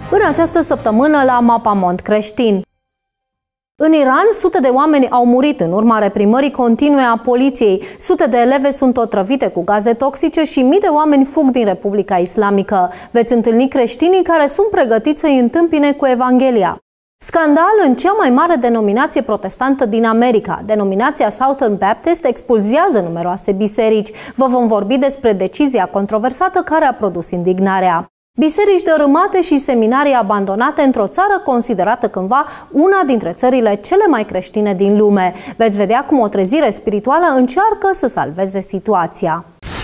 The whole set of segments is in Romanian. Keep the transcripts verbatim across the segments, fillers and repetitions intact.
În această săptămână la Mapamond creștin. În Iran, sute de oameni au murit în urma reprimării continue a poliției. Sute de eleve sunt otrăvite cu gaze toxice și mii de oameni fug din Republica Islamică. Veți întâlni creștinii care sunt pregătiți să-i întâmpine cu Evanghelia. Scandal în cea mai mare denominație protestantă din America. Denominația Southern Baptist expulzează numeroase biserici. Vă vom vorbi despre decizia controversată care a produs indignarea. Biserici dărâmate și seminarii abandonate într-o țară considerată cândva una dintre țările cele mai creștine din lume. Veți vedea cum o trezire spirituală încearcă să salveze situația.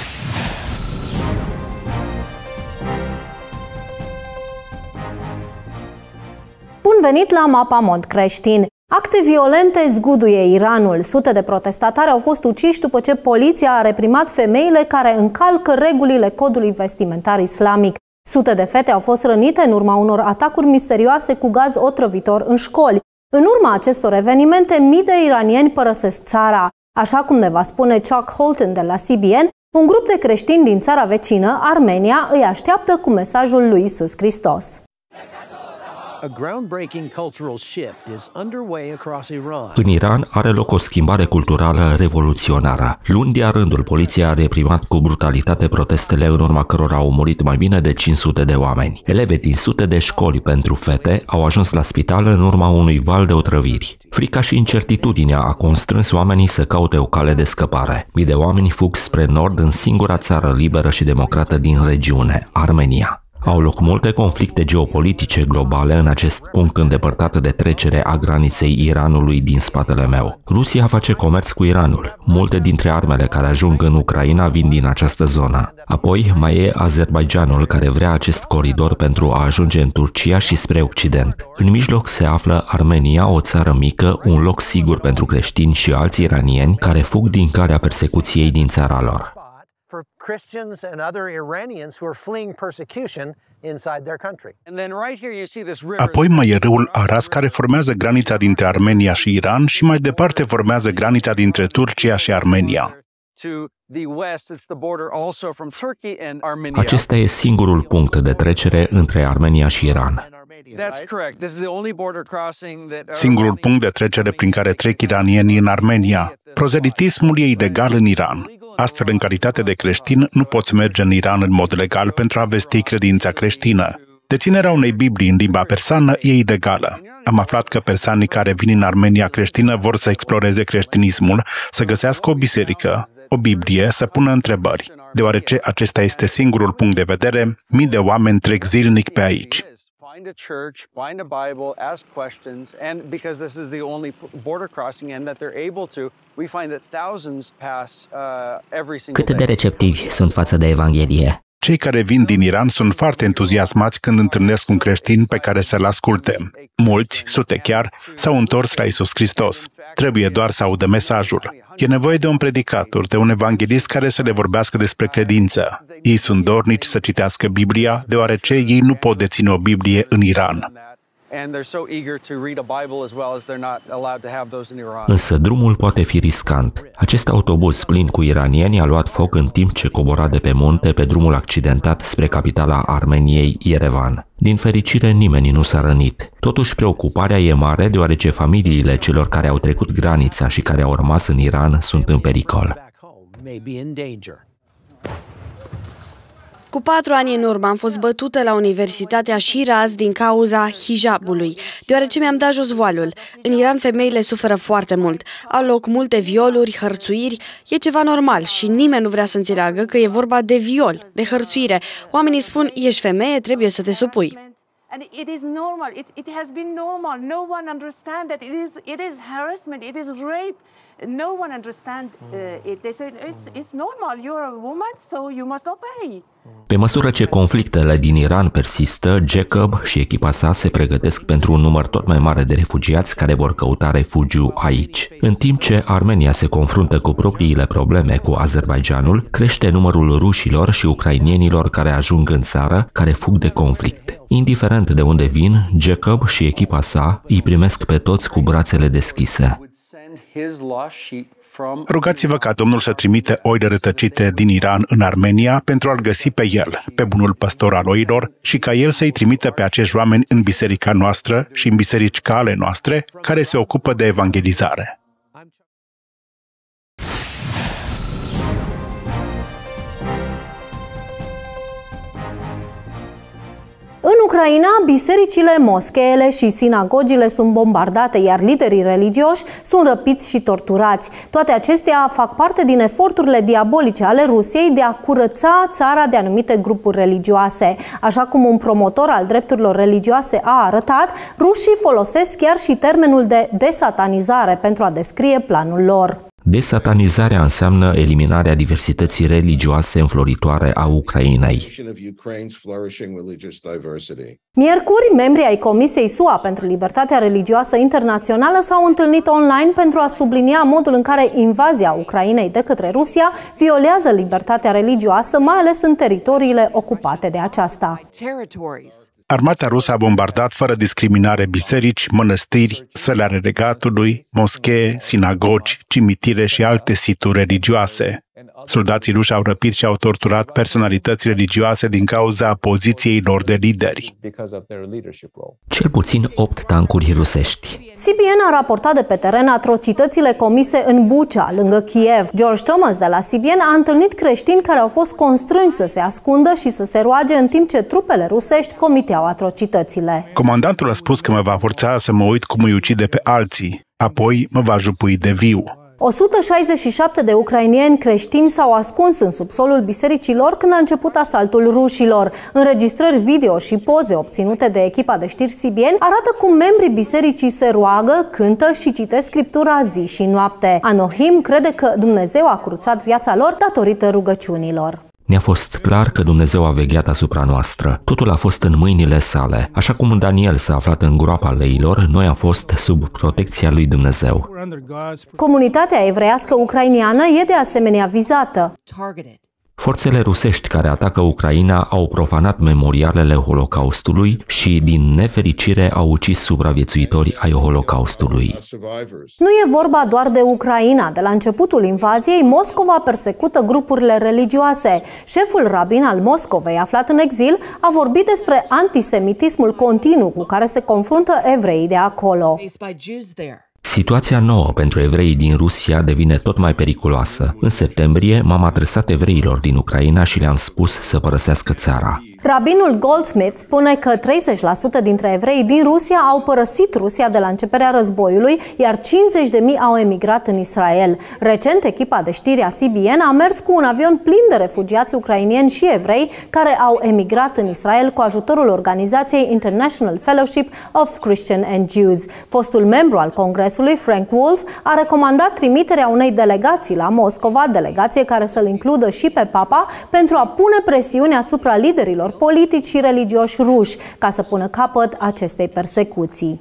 Bun venit la Mapamond creștin! Acte violente zguduie Iranul. Sute de protestatari au fost uciși după ce poliția a reprimat femeile care încalcă regulile codului vestimentar islamic. Sute de fete au fost rănite în urma unor atacuri misterioase cu gaz otrăvitor în școli. În urma acestor evenimente, mii de iranieni părăsesc țara. Așa cum ne va spune Chuck Holton de la C B N, un grup de creștini din țara vecină, Armenia, îi așteaptă cu mesajul lui Iisus Hristos. În Iran are loc o schimbare culturală revoluționară. Luni de-a rândul, poliția a reprimat cu brutalitate protestele în urma cărora au murit mai bine de cinci sute de oameni. Elevi din sute de școli pentru fete au ajuns la spital în urma unui val de otrăviri. Frica și incertitudinea a constrâns oamenii să caute o cale de scăpare. Mii de oameni fug spre nord în singura țară liberă și democrată din regiune, Armenia. Au loc multe conflicte geopolitice globale în acest punct îndepărtat de trecere a graniței Iranului din spatele meu. Rusia face comerț cu Iranul. Multe dintre armele care ajung în Ucraina vin din această zonă. Apoi mai e Azerbaidjanul, care vrea acest coridor pentru a ajunge în Turcia și spre Occident. În mijloc se află Armenia, o țară mică, un loc sigur pentru creștini și alți iranieni care fug din calea persecuției din țara lor. For Christians and other Iranians who are fleeing persecution inside their country. And then right here you see this river. Apoi mai e râul Aras, care formează granița dintre Armenia și Iran și mai departe formează granița dintre Turcia și Armenia. Acesta e singurul punct de trecere între Armenia și Iran. Singurul punct de trecere prin care trec iranienii în Armenia. Prozelitismul e ilegal în Iran. Astfel, în calitate de creștin, nu poți merge în Iran în mod legal pentru a vesti credința creștină. Deținerea unei Biblii în limba persană e ilegală. Am aflat că persanii care vin în Armenia creștină vor să exploreze creștinismul, să găsească o biserică, o Biblie, să pună întrebări. Deoarece acesta este singurul punct de vedere, mii de oameni trec zilnic pe aici. Find a church, find a Bible, ask questions, and because this is the only border crossing and that they're able to, we find that thousands pass uh, every single day. Cât de receptivi sunt față de Evanghelie? Cei care vin din Iran sunt foarte entuziasmați când întâlnesc un creștin pe care să-l asculte. Mulți, sute chiar, s-au întors la Iisus Hristos. Trebuie doar să audă mesajul. E nevoie de un predicator, de un evanghelist care să le vorbească despre credință. Ei sunt dornici să citească Biblia, deoarece ei nu pot deține o Biblie în Iran. Însă drumul poate fi riscant. Acest autobuz plin cu iranieni a luat foc în timp ce cobora de pe munte pe drumul accidentat spre capitala Armeniei, Yerevan. Din fericire, nimeni nu s-a rănit. Totuși, preocuparea e mare, deoarece familiile celor care au trecut granița și care au rămas în Iran sunt în pericol. Cu patru ani în urmă am fost bătută la Universitatea Shiraz din cauza hijabului, deoarece mi-am dat jos voalul. În Iran femeile suferă foarte mult. Au loc multe violuri, hărțuiri. E ceva normal și nimeni nu vrea să înțeleagă că e vorba de viol, de hărțuire. Oamenii spun, ești femeie, trebuie să te supui. And it is normal. It, it has been normal. No one understands that it is it is harassment. It is rape. No one understands uh, it. They say it's it's normal. You're a woman, so you must obey. Pe măsură ce conflictele din Iran persistă, Jacob și echipa sa se pregătesc pentru un număr tot mai mare de refugiați care vor căuta refugiu aici. În timp ce Armenia se confruntă cu propriile probleme cu Azerbaidjanul, crește numărul rușilor și ucrainienilor care ajung în țară, care fug de conflict. Indiferent de unde vin, Jacob și echipa sa îi primesc pe toți cu brațele deschise. Rugați-vă ca Domnul să trimite oile rătăcite din Iran în Armenia pentru a-L găsi pe El, pe bunul păstor al oilor, și ca El să-i trimită pe acești oameni în biserica noastră și în biserici ca ale noastre, care se ocupă de evangelizare. În Ucraina, bisericile, moscheele și sinagogile sunt bombardate, iar liderii religioși sunt răpiți și torturați. Toate acestea fac parte din eforturile diabolice ale Rusiei de a curăța țara de anumite grupuri religioase. Așa cum un promotor al drepturilor religioase a arătat, rușii folosesc chiar și termenul de desatanizare pentru a descrie planul lor. Desatanizarea înseamnă eliminarea diversității religioase înfloritoare a Ucrainei. Miercuri, membrii ai Comisiei S U A pentru Libertatea Religioasă Internațională s-au întâlnit online pentru a sublinia modul în care invazia Ucrainei de către Rusia violează libertatea religioasă, mai ales în teritoriile ocupate de aceasta. Armata rusă a bombardat fără discriminare biserici, mănăstiri, săli ale regatului, moschee, sinagogi, cimitire și alte situri religioase. Soldații ruși au răpit și au torturat personalități religioase din cauza poziției lor de lideri. Cel puțin opt tancuri rusești. C B N a raportat de pe teren atrocitățile comise în Bucha, lângă Kiev. George Thomas de la C B N a întâlnit creștini care au fost constrânși să se ascundă și să se roage în timp ce trupele rusești comiteau atrocitățile. Comandantul a spus că mă va forța să mă uit cum îi ucide pe alții, apoi mă va jupui de viu. o sută șaizeci și șapte de ucrainieni creștini s-au ascuns în subsolul bisericilor când a început asaltul rușilor. Înregistrări video și poze obținute de echipa de știri C B N arată cum membrii bisericii se roagă, cântă și citesc scriptura zi și noapte. Anohim crede că Dumnezeu a cruțat viața lor datorită rugăciunilor. Ne-a fost clar că Dumnezeu a vegheat asupra noastră. Totul a fost în mâinile sale. Așa cum Daniel s-a aflat în groapa leilor, noi am fost sub protecția lui Dumnezeu. Comunitatea evreiască ucrainiană e de asemenea vizată. Forțele rusești care atacă Ucraina au profanat memorialele Holocaustului și, din nefericire, au ucis supraviețuitori ai Holocaustului. Nu e vorba doar de Ucraina. De la începutul invaziei, Moscova persecută grupurile religioase. Șeful rabin al Moscovei, aflat în exil, a vorbit despre antisemitismul continuu cu care se confruntă evreii de acolo. Situația nouă pentru evreii din Rusia devine tot mai periculoasă. În septembrie m-am adresat evreilor din Ucraina și le-am spus să părăsească țara. Rabinul Goldsmith spune că treizeci la sută dintre evrei din Rusia au părăsit Rusia de la începerea războiului, iar cincizeci de mii au emigrat în Israel. Recent, echipa de știri a C B N a mers cu un avion plin de refugiați ucrainieni și evrei care au emigrat în Israel cu ajutorul organizației International Fellowship of Christian and Jews. Fostul membru al Congresului, Frank Wolf, a recomandat trimiterea unei delegații la Moscova, delegație care să-l includă și pe Papa, pentru a pune presiune asupra liderilor politici și religioși ruși ca să pună capăt acestei persecuții.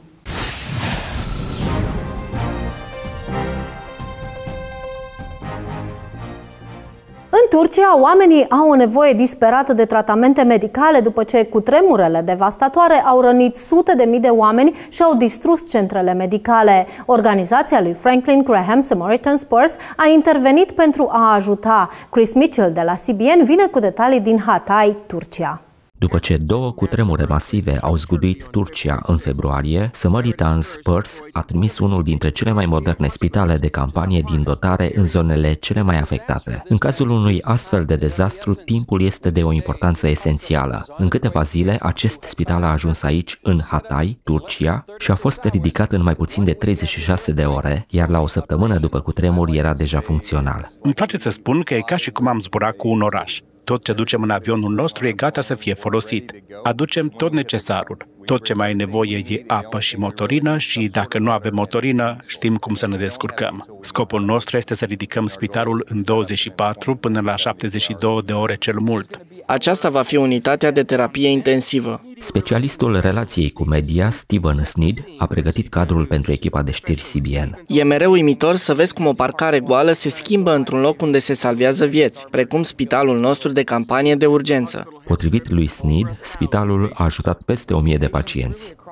În Turcia, oamenii au o nevoie disperată de tratamente medicale după ce cutremurele devastatoare au rănit sute de mii de oameni și au distrus centrele medicale. Organizația lui Franklin Graham Samaritan Spurs a intervenit pentru a ajuta. Chris Mitchell de la C B N vine cu detalii din Hatay, Turcia. După ce două cutremure masive au zguduit Turcia în februarie, Samaritan Spurs a trimis unul dintre cele mai moderne spitale de campanie din dotare în zonele cele mai afectate. În cazul unui astfel de dezastru, timpul este de o importanță esențială. În câteva zile, acest spital a ajuns aici, în Hatay, Turcia, și a fost ridicat în mai puțin de treizeci și șase de ore, iar la o săptămână după cutremur era deja funcțional. Îmi place să spun că e ca și cum am zburat cu un oraș. Tot ce ducem în avionul nostru e gata să fie folosit. Aducem tot necesarul. Tot ce mai e nevoie e apă și motorină și dacă nu avem motorină, știm cum să ne descurcăm. Scopul nostru este să ridicăm spitalul în douăzeci și patru până la șaptezeci și două de ore cel mult. Aceasta va fi unitatea de terapie intensivă. Specialistul relației cu media, Steven Sneed, a pregătit cadrul pentru echipa de știri C B N. E mereu uimitor să vezi cum o parcare goală se schimbă într-un loc unde se salvează vieți, precum spitalul nostru de campanie de urgență. Potrivit lui Sneed, spitalul a ajutat peste o mie de pacienți.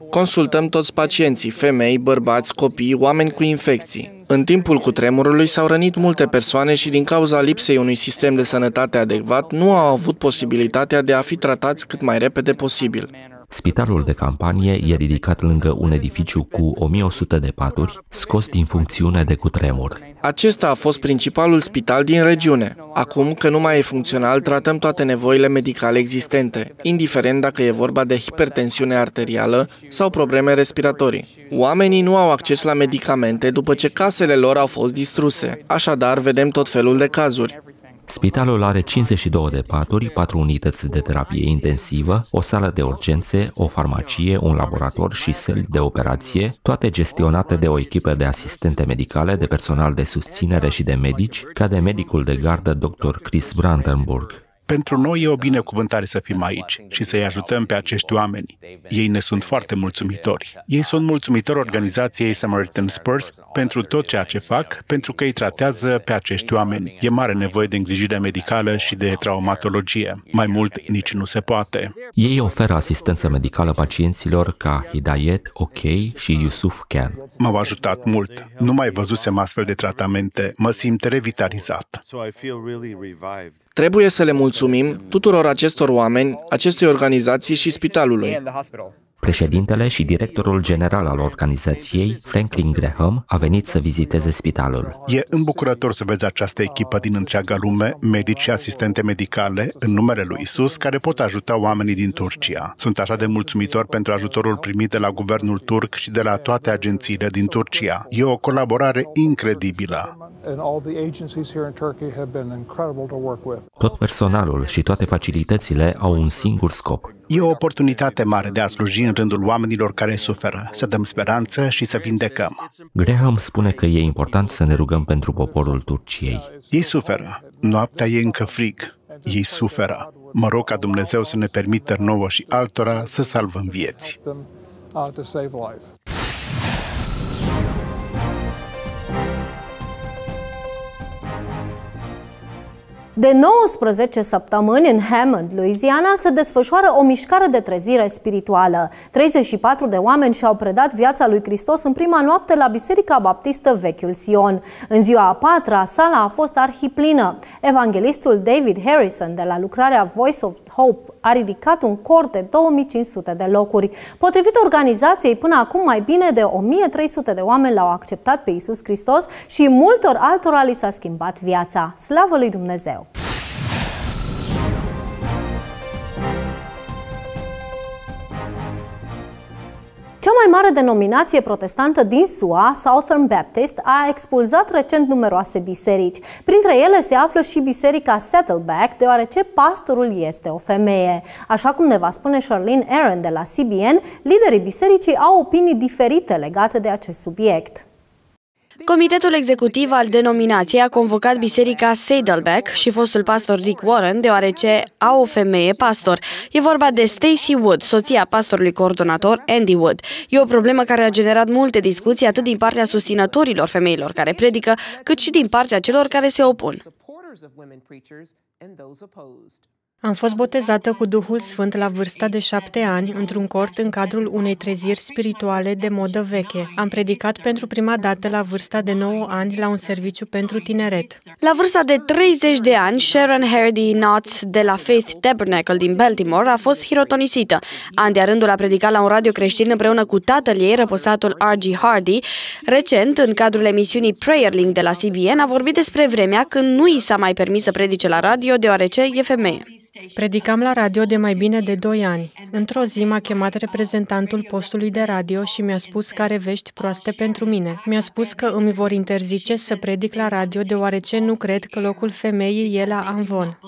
Consultăm toți pacienții, femei, bărbați, copii, oameni cu infecții. În timpul cutremurului s-au rănit multe persoane și din cauza lipsei unui sistem de sănătate adecvat nu au avut posibilitatea de a fi tratați cât mai repede posibil. Spitalul de campanie e ridicat lângă un edificiu cu o mie o sută de paturi, scos din funcțiune de cutremur. Acesta a fost principalul spital din regiune. Acum că nu mai e funcțional, tratăm toate nevoile medicale existente, indiferent dacă e vorba de hipertensiune arterială sau probleme respiratorii. Oamenii nu au acces la medicamente după ce casele lor au fost distruse, așadar vedem tot felul de cazuri. Spitalul are cincizeci și două de paturi, patru unități de terapie intensivă, o sală de urgențe, o farmacie, un laborator și săli de operație, toate gestionate de o echipă de asistente medicale, de personal de susținere și de medici, ca de medicul de gardă doctor Chris Brandenburg. Pentru noi e o binecuvântare să fim aici și să-i ajutăm pe acești oameni. Ei ne sunt foarte mulțumitori. Ei sunt mulțumitori organizației Samaritan Spurs pentru tot ceea ce fac, pentru că îi tratează pe acești oameni. E mare nevoie de îngrijire medicală și de traumatologie. Mai mult nici nu se poate. Ei oferă asistență medicală pacienților ca Hidayet, OK și Yusuf Khan. M-au ajutat mult. Nu mai văzusem astfel de tratamente. Mă simt revitalizat. Trebuie să le mulțumim tuturor acestor oameni, acestei organizații și spitalului. Președintele și directorul general al organizației, Franklin Graham, a venit să viziteze spitalul. E îmbucurător să vezi această echipă din întreaga lume, medici și asistente medicale, în numele lui Isus, care pot ajuta oamenii din Turcia. Sunt așa de mulțumitor pentru ajutorul primit de la guvernul turc și de la toate agențiile din Turcia. E o colaborare incredibilă. Tot personalul și toate facilitățile au un singur scop. E o oportunitate mare de a sluji în rândul oamenilor care suferă, să dăm speranță și să vindecăm. Graham spune că e important să ne rugăm pentru poporul Turciei. Ei suferă. Noaptea e încă frig. Ei suferă. Mă rog ca Dumnezeu să ne permită nouă și altora să salvăm vieți. De nouăsprezece săptămâni, în Hammond, Louisiana, se desfășoară o mișcare de trezire spirituală. treizeci și patru de oameni și-au predat viața lui Hristos în prima noapte la Biserica Baptistă Vechiul Sion. În ziua a patra, sala a fost arhiplină. Evanghelistul David Harrison, de la lucrarea Voice of Hope, a ridicat un cor de două mii cinci sute de locuri. Potrivit organizației, până acum mai bine de o mie trei sute de oameni l-au acceptat pe Iisus Hristos și multor altora li s-a schimbat viața. Slavă lui Dumnezeu! Cea mai mare denominație protestantă din S U A, Southern Baptist, a expulzat recent numeroase biserici. Printre ele se află și biserica Saddleback, deoarece pastorul este o femeie. Așa cum ne va spune Charlene Aaron de la C B N, liderii bisericii au opinii diferite legate de acest subiect. Comitetul executiv al denominației a convocat biserica Saddleback și fostul pastor Rick Warren, deoarece au o femeie pastor. E vorba de Stacy Wood, soția pastorului coordonator Andy Wood. E o problemă care a generat multe discuții atât din partea susținătorilor femeilor care predică, cât și din partea celor care se opun. Am fost botezată cu Duhul Sfânt la vârsta de șapte ani, într-un cort în cadrul unei treziri spirituale de modă veche. Am predicat pentru prima dată la vârsta de nouă ani la un serviciu pentru tineret. La vârsta de treizeci de ani, Sharon Hardy Knotts de la Faith Tabernacle din Baltimore a fost hirotonisită. An de rândul a predicat la un radio creștin împreună cu tatăl ei, răposatul R G Hardy. Recent, în cadrul emisiunii Prayer Link de la C B N, a vorbit despre vremea când nu i s-a mai permis să predice la radio, deoarece e femeie. Predicam la radio de mai bine de doi ani. Într-o zi m-a chemat reprezentantul postului de radio și mi-a spus că are vești proaste pentru mine. Mi-a spus că îmi vor interzice să predic la radio deoarece nu cred că locul femeii e la amvon.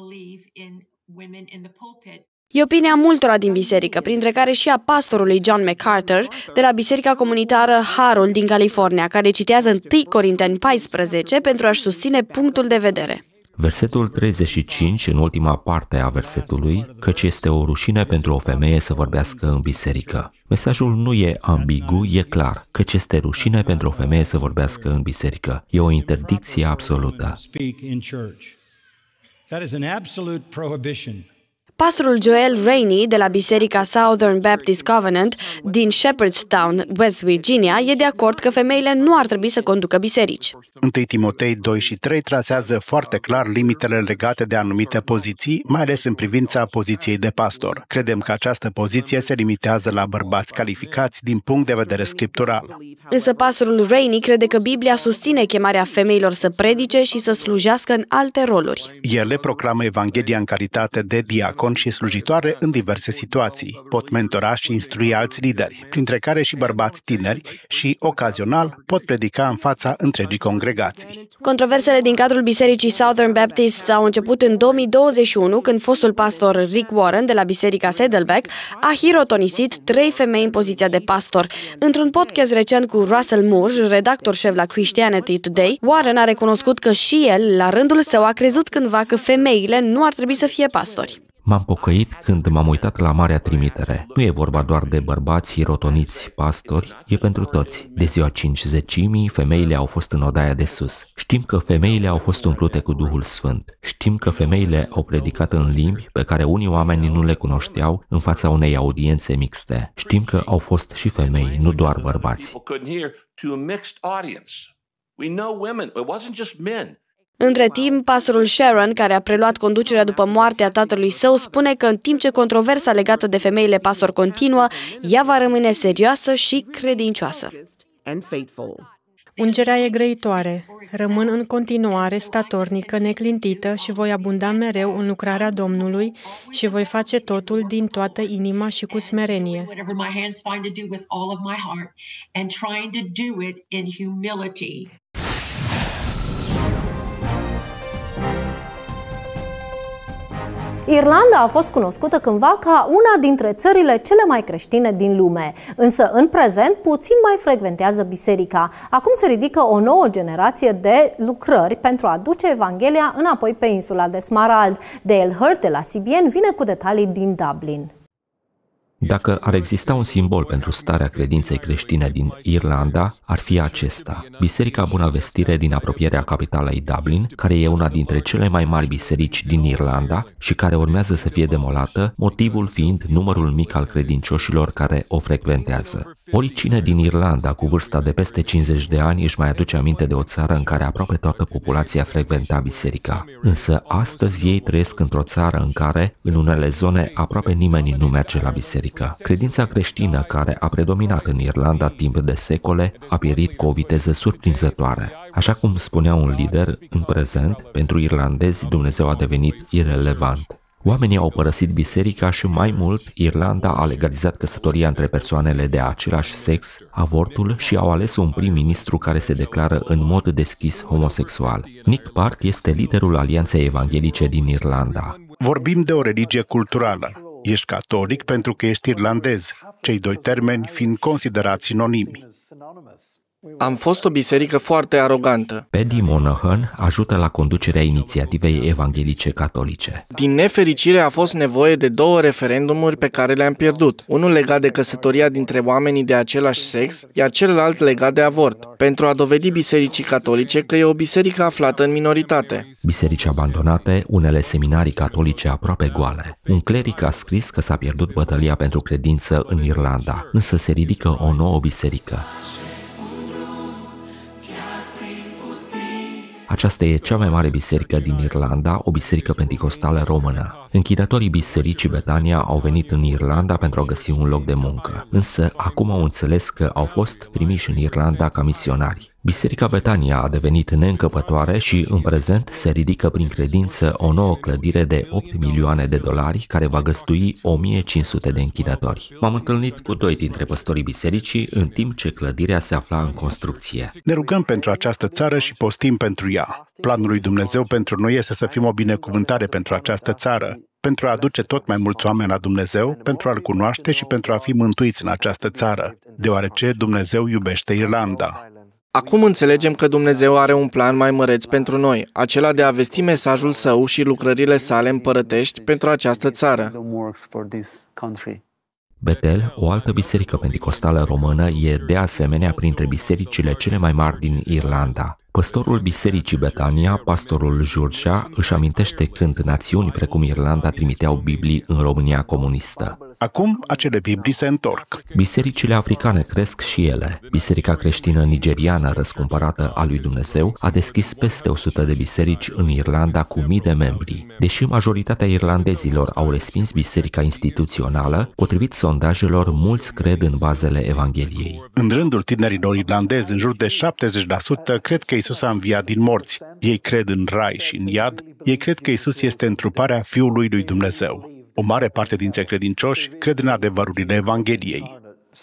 E opinia multora din biserică, printre care și a pastorului John MacArthur de la Biserica Comunitară Harul din California, care citează întâi Corinteni paisprezece pentru a-și susține punctul de vedere. Versetul treizeci și cinci, în ultima parte a versetului, căci este o rușine pentru o femeie să vorbească în biserică. Mesajul nu e ambigu, e clar, căci este rușine pentru o femeie să vorbească în biserică. E o interdicție absolută. Pastorul Joel Rainey de la Biserica Southern Baptist Covenant din Shepherdstown, West Virginia, e de acord că femeile nu ar trebui să conducă biserici. întâi Timotei doi și trei trasează foarte clar limitele legate de anumite poziții, mai ales în privința poziției de pastor. Credem că această poziție se limitează la bărbați calificați din punct de vedere scriptural. Însă pastorul Rainey crede că Biblia susține chemarea femeilor să predice și să slujească în alte roluri. Ele proclamă Evanghelia în calitate de diacon și slujitoare în diverse situații. Pot mentora și instrui alți lideri, printre care și bărbați tineri, și, ocazional, pot predica în fața întregii congregații. Controversele din cadrul Bisericii Southern Baptist au început în două mii douăzeci și unu, când fostul pastor Rick Warren de la Biserica Saddleback a hirotonisit trei femei în poziția de pastor. Într-un podcast recent cu Russell Moore, redactor șef la Christianity Today, Warren a recunoscut că și el, la rândul său, a crezut cândva că femeile nu ar trebui să fie pastori. M-am pocăit când m-am uitat la Marea Trimitere. Nu e vorba doar de bărbați hirotoniți pastori, e pentru toți. De ziua cincizecimii, femeile au fost în odaia de sus. Știm că femeile au fost umplute cu Duhul Sfânt. Știm că femeile au predicat în limbi pe care unii oameni nu le cunoșteau în fața unei audiențe mixte. Știm că au fost și femei, nu doar bărbați. Între timp, pastorul Sharon, care a preluat conducerea după moartea tatălui său, spune că în timp ce controversa legată de femeile pastor continuă, ea va rămâne serioasă și credincioasă. Ungerea e grăitoare. Rămân în continuare statornică, neclintită și voi abunda mereu în lucrarea Domnului și voi face totul din toată inima și cu smerenie. Irlanda a fost cunoscută cândva ca una dintre țările cele mai creștine din lume, însă în prezent puțin mai frecventează biserica. Acum se ridică o nouă generație de lucrări pentru a duce Evanghelia înapoi pe insula de Smarald. Dale Hurt de la C B N vine cu detalii din Dublin. Dacă ar exista un simbol pentru starea credinței creștine din Irlanda, ar fi acesta. Biserica Buna Vestire din apropierea capitalei Dublin, care e una dintre cele mai mari biserici din Irlanda și care urmează să fie demolată, motivul fiind numărul mic al credincioșilor care o frecventează. Oricine din Irlanda cu vârsta de peste cincizeci de ani își mai aduce aminte de o țară în care aproape toată populația frecventa biserica. Însă astăzi ei trăiesc într-o țară în care, în unele zone, aproape nimeni nu merge la biserică. Credința creștină, care a predominat în Irlanda timp de secole, a pierit cu o viteză surprinzătoare. Așa cum spunea un lider, în prezent, pentru irlandezi Dumnezeu a devenit irelevant. Oamenii au părăsit biserica și, mai mult, Irlanda a legalizat căsătoria între persoanele de același sex, avortul și au ales un prim-ministru care se declară în mod deschis homosexual. Nick Park este liderul Alianței Evanghelice din Irlanda. Vorbim de o religie culturală. Ești catolic pentru că ești irlandez, cei doi termeni fiind considerați sinonimi. Am fost o biserică foarte arogantă. Paddy Monaghan ajută la conducerea inițiativei evanghelice catolice. Din nefericire a fost nevoie de două referendumuri pe care le-am pierdut. Unul legat de căsătoria dintre oamenii de același sex, iar celălalt legat de avort, pentru a dovedi bisericii catolice că e o biserică aflată în minoritate. Biserici abandonate, unele seminarii catolice aproape goale. Un cleric a scris că s-a pierdut bătălia pentru credință în Irlanda, însă se ridică o nouă biserică. Aceasta e cea mai mare biserică din Irlanda, o biserică penticostală română. Închinătorii bisericii Betania au venit în Irlanda pentru a găsi un loc de muncă, însă acum au înțeles că au fost trimiși în Irlanda ca misionari. Biserica Betania a devenit neîncăpătoare și, în prezent, se ridică prin credință o nouă clădire de opt milioane de dolari care va găzdui o mie cinci sute de închinători. M-am întâlnit cu doi dintre păstorii bisericii în timp ce clădirea se afla în construcție. Ne rugăm pentru această țară și postim pentru ea. Planul lui Dumnezeu pentru noi este să fim o binecuvântare pentru această țară, pentru a aduce tot mai mulți oameni la Dumnezeu, pentru a-L cunoaște și pentru a fi mântuiți în această țară, deoarece Dumnezeu iubește Irlanda. Acum înțelegem că Dumnezeu are un plan mai măreț pentru noi, acela de a vesti mesajul Său și lucrările sale împărătești pentru această țară. Bethel, o altă biserică penticostală română, e de asemenea printre bisericile cele mai mari din Irlanda. Păstorul Bisericii Betania, pastorul Jurja, își amintește când națiuni precum Irlanda trimiteau Biblii în România comunistă. Acum acele Biblii se întorc. Bisericile africane cresc și ele. Biserica creștină nigeriană răscumpărată a lui Dumnezeu a deschis peste o sută de biserici în Irlanda cu mii de membri. Deși majoritatea irlandezilor au respins biserica instituțională, potrivit sondajelor, mulți cred în bazele Evangheliei. În rândul tinerilor irlandezi, în jur de șaptezeci la sută cred că Iisus a înviat din morți. Ei cred în rai și în iad. Ei cred că Iisus este întruparea Fiului lui Dumnezeu. O mare parte dintre credincioși cred în adevărurile Evangheliei.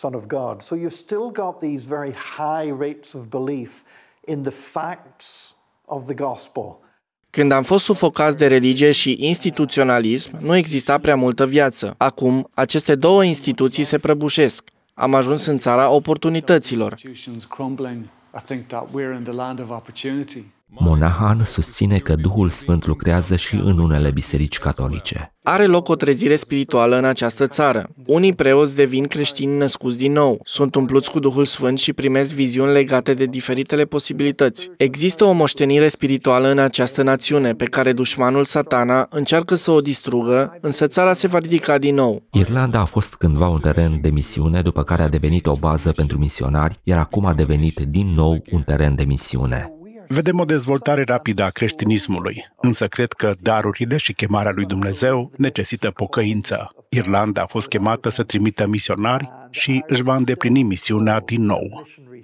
Când am fost sufocați de religie și instituționalism, nu exista prea multă viață. Acum, aceste două instituții se prăbușesc. Am ajuns în țara oportunităților. Monahan susține că Duhul Sfânt lucrează și în unele biserici catolice. Are loc o trezire spirituală în această țară. Unii preoți devin creștini născuți din nou, sunt umpluți cu Duhul Sfânt și primesc viziuni legate de diferitele posibilități. Există o moștenire spirituală în această națiune pe care dușmanul Satana încearcă să o distrugă, însă țara se va ridica din nou. Irlanda a fost cândva un teren de misiune, după care a devenit o bază pentru misionari, iar acum a devenit din nou un teren de misiune. Vedem o dezvoltare rapidă a creștinismului, însă cred că darurile și chemarea lui Dumnezeu necesită pocăință. Irlanda a fost chemată să trimită misionari și își va îndeplini misiunea din nou.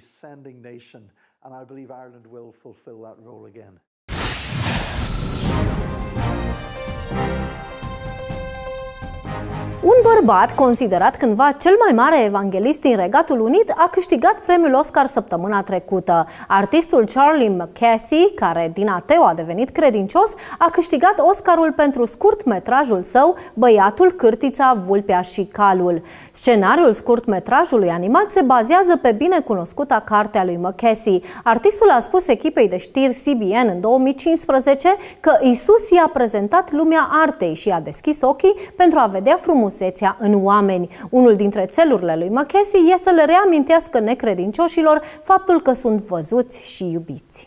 Un bărbat, considerat cândva cel mai mare evanghelist din Regatul Unit, a câștigat premiul Oscar săptămâna trecută. Artistul Charlie McCasey, care din ateu a devenit credincios, a câștigat Oscarul pentru scurtmetrajul său Băiatul, Cârtița, Vulpea și Calul. Scenariul scurtmetrajului animat se bazează pe binecunoscuta carte a lui McCasey. Artistul a spus echipei de știri C B N în două mii cincisprezece că Isus i-a prezentat lumea artei și a deschis ochii pentru a vedea frumusețea în oameni. Unul dintre țelurile lui McCasey este să le reamintească necredincioșilor faptul că sunt văzuți și iubiți.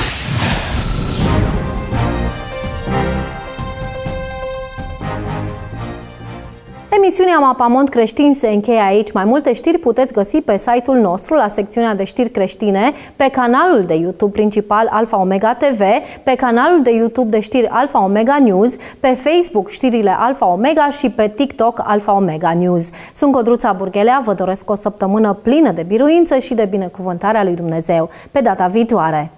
Emisiunea Mapamond Creștin se încheie aici. Mai multe știri puteți găsi pe site-ul nostru, la secțiunea de știri creștine, pe canalul de YouTube principal Alfa Omega T V, pe canalul de YouTube de știri Alfa Omega News, pe Facebook știrile Alfa Omega și pe TikTok Alfa Omega News. Sunt Codruța Burghelea, vă doresc o săptămână plină de biruință și de binecuvântarea lui Dumnezeu. Pe data viitoare!